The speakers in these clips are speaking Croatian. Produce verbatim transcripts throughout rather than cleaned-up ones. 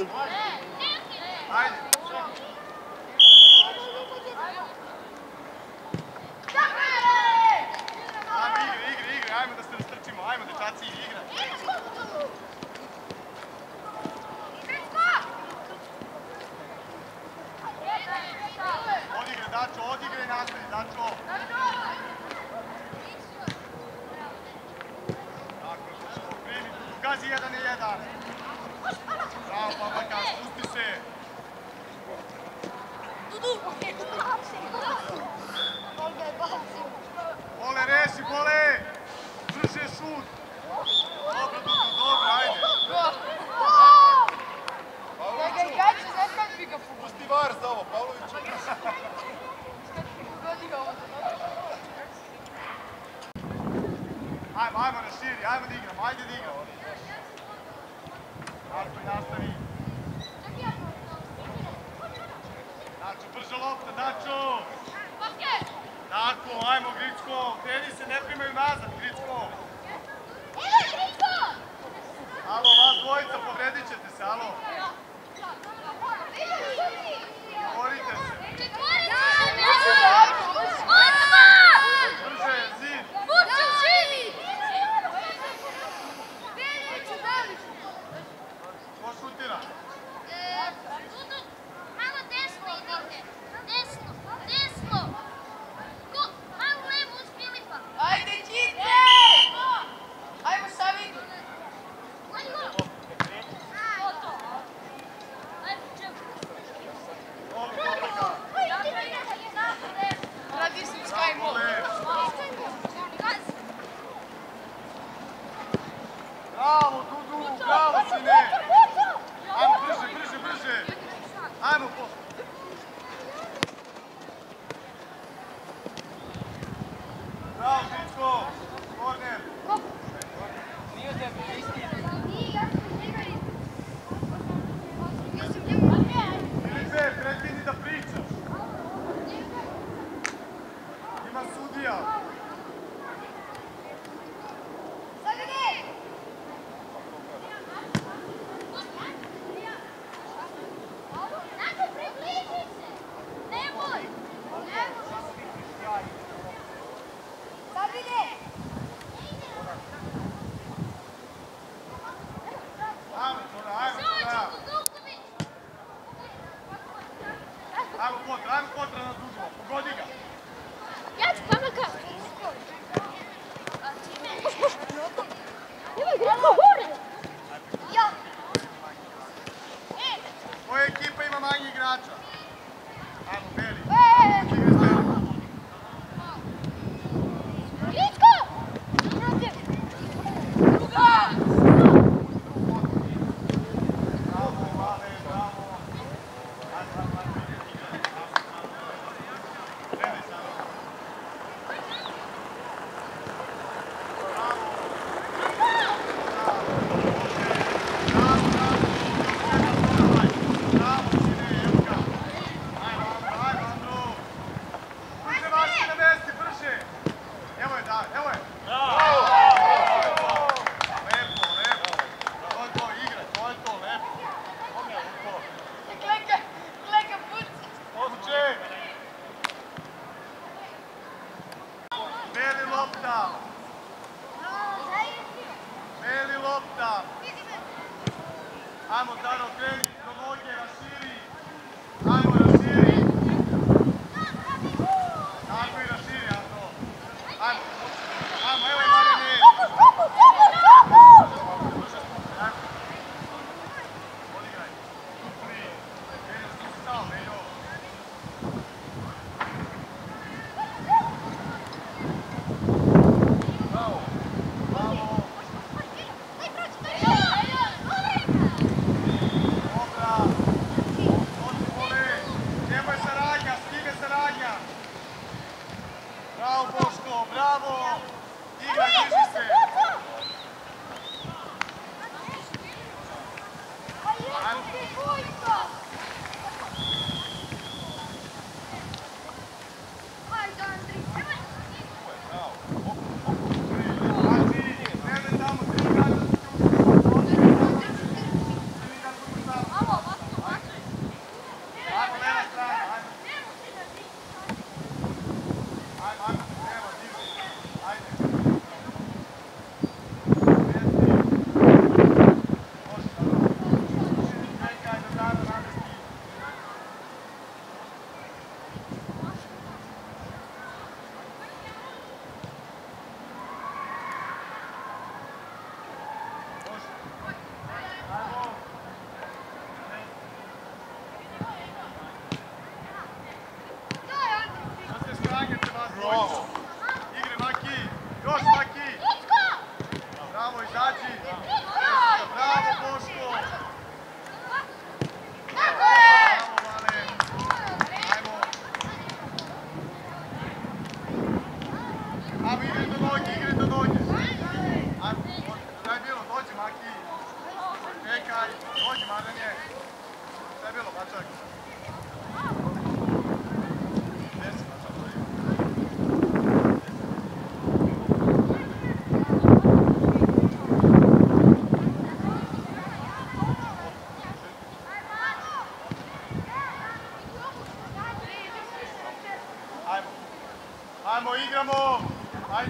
Ajde. Ajmo igre, igre, igre, ajmo da se rastrčimo, ajmo dečaci, igra. Odigre, Dačo, odigre i nastavi, Dačo. Tako, primi, gazi jedan i jedan. Bravo, Pavlaka, spusti se. Bole, reši, Bole! Brže šut! Dobro, Dudu, dobro, ajde! Pusti var za ovo, Pavlović! Ajmo, ajmo na širi, ajmo da igramo, ajde da igramo! Nastavi, nastavi! Dačo, brže lopta, Dačo! Tako, ajmo Gricko, kreni se, ne primaju nazad, Gricko! Evo Gricko! Alo, vas dvojica, povredit ćete se, alo! Borite se! Brže, zid! Ko šutira? Malo desno idite! Desno! Desno! Malo levo uz Filipa! Ajde, Đite! Ajmo sami! Radi se uz Sky Mall. Bravo, Dudu, bravo, sine! Ajmo, brže, brže, brže! Ajmo, po... Bravo, Gricko! Korner! Nije tebi, isti. Filipe, prekini da pričaš! Ima sudija! Ajmo kontra, ajmo kontra na Dudu, pogodi ga! Ja ću Pavlaka! Evo Gricko, gore! Ja! Koja ekipa ima manje igrača? Ajmo, Beli! Gricko! Druga! Bravo, Male, bravo! Ajde, ajde, ajde! Gledaj samo! Beli lopta! Beli lopta! Ajmo, Dano, kreni do noge, raširi! Ajmo, raširi! Tako i raširi, Anto! Ajmo! Ajmo, evo je Marine! Odigraj! Supli! Kreni, što si stao, Meljo! Bravo! Bravo! Bravo, Boško, bravo! Igraj!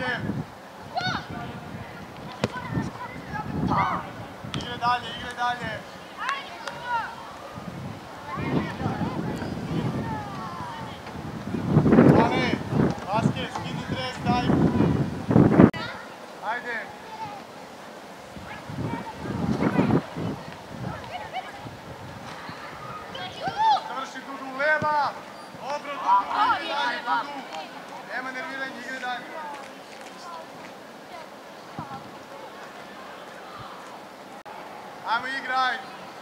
ajde. Igre dalje, igre dalje. Ale, basket, skini dres, daj. Ajde. Završi Dudu, leva. Dobro, Dudu, igre dalje, Dudu. Nema nerviranja, igre dalje. Ajmo igraj.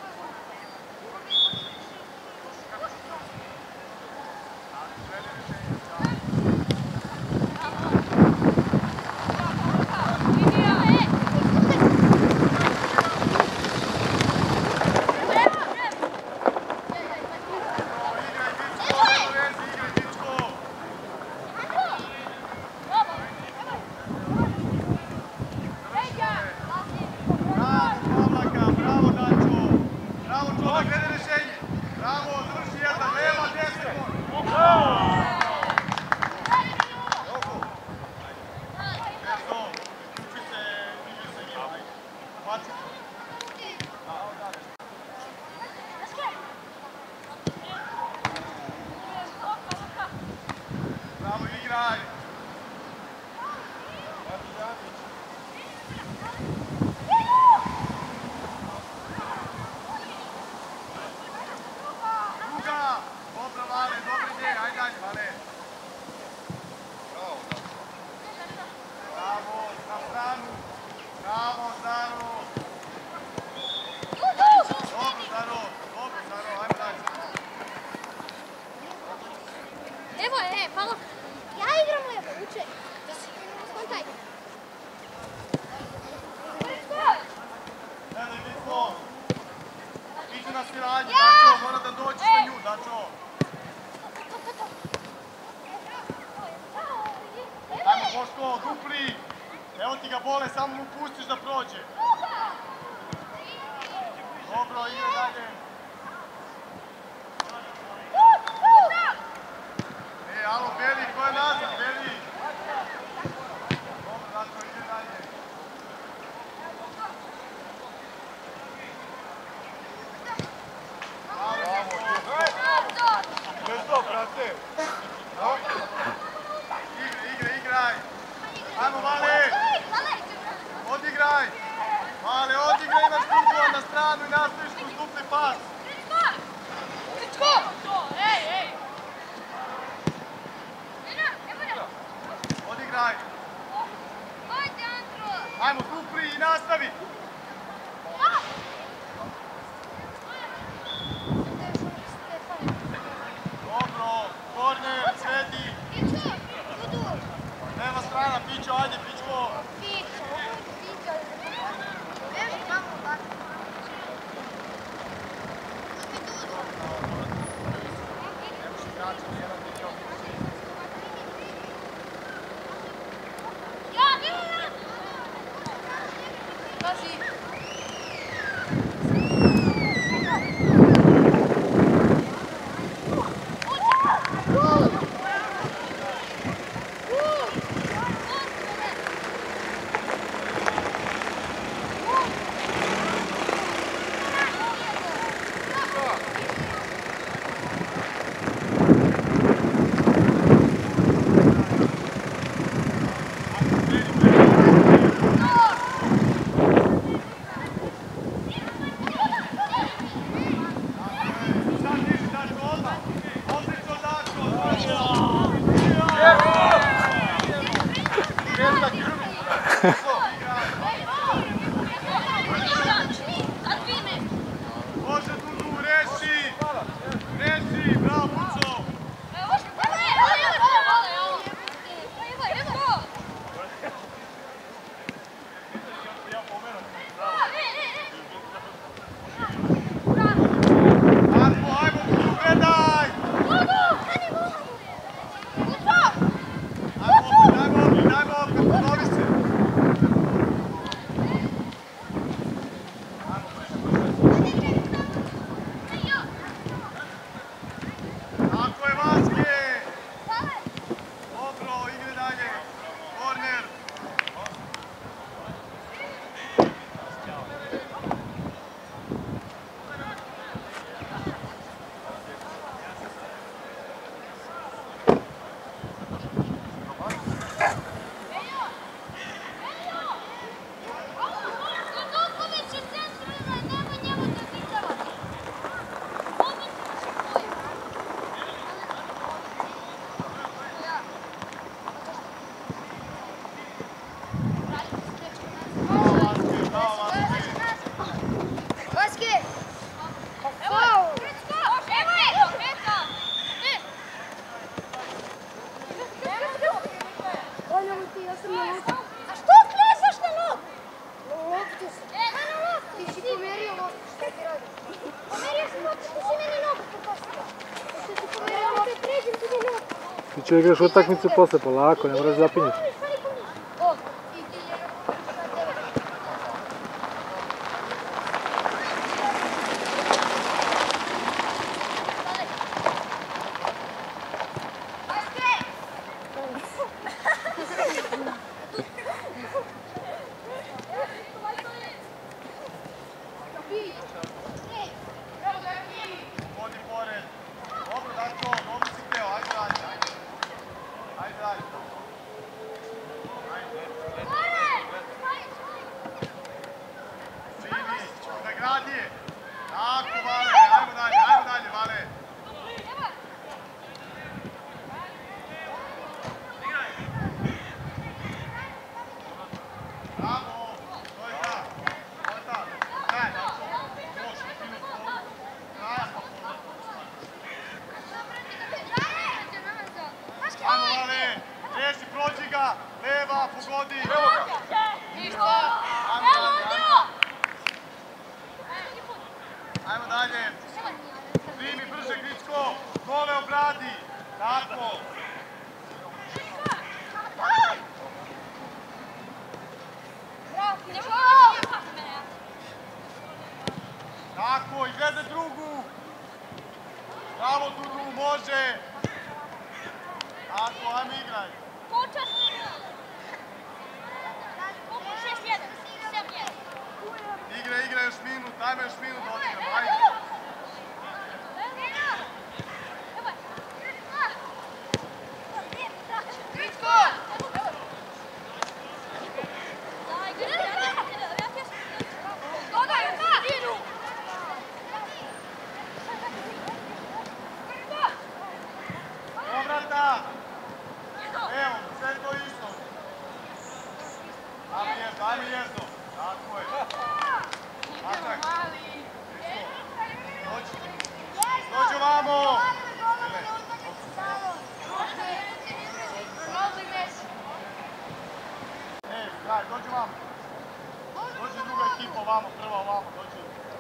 Bravo, igraj! Druga! Dobro, Vale, dobro ide, ajde dalje, Vale. Bravo, na stranu. Bravo, Zaro. Dobro, Zaro, dobro, Zaro, ajmo dalje. Evo je, malo. Ja igram levo, uče. Da se skontaj. Gledaj, Vitko. Iđu na sviranje, Dačo, mora da dođeš na nju, Dačo. Ajmo, Boško, dupli. Evo ti ga bole, samo mu pustiš da prođe. Dobro, igre dalje. E, alo, Beli, ko je nazad, Beli? Dobro, Dačo, igre dalje. Bez to, brate. Igre, igre, igraj. Ajmo, Vale. Odigraj. Vale, odigraj, imaš duplo na stranu i nastaviš kroz dupli pas. Odigraj. Ajmo, dupli i nastavi. Dobro, korner, sredi. Leva strana, Pićo, ajde, Pićko. Može, Dudu, reši! Reši, bravo, Puco! Marko, ajmo, Dudu, gledaj! Ajmo opet, ajmo opet, ajmo opet, ponovi se! A što klezaš na nogu? Loptu se. Na loptu. Ti si pomerio loptu, šta ti radiš? Pomerio sam loptu, što si meni nogu popostila. Što si pomerio loptu, pređem ti mi nogu. Ti će igraš utakmicu posle, polako, ne moraš zapinješ. O, i ti je Vodi pored. Dobro, Dačo, dobro si teo, ajde dalje, ajde. Ajde dalje. Simi, nagradi je. Tako, Vale, ajmo dalje, ajmo dalje, Vale. Bravo, to je ta, to je ta. Daj, Dačo, još, finu polu. Daj, pa polu. Ajmo, Vale, reši, prođi ga, leva, pogodi. Evo ga. Ništa. Ajmo dalje, ajmo. Ajmo dalje. Primi brže, Gricko. Gole obradi. Tako. Tako, i gledaj drugu. Bravo, Dudu, može. Tako, ajmo igraj. Igra, igra još minut, ajmo još minut.